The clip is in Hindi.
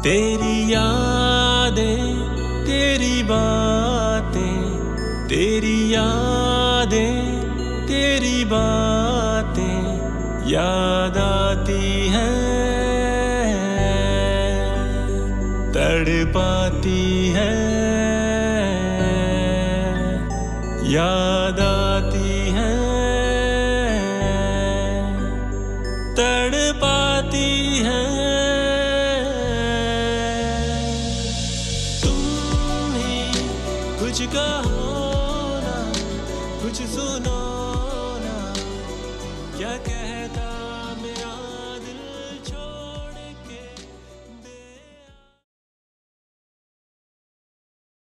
तेरी यादें, तेरी बातें, तेरी यादें, तेरी बातें याद आती हैं, तड़पाती हैं, याद आती हैं, तड़पाती हैं। तुम ही कुछ कहो ना, कुछ सुनो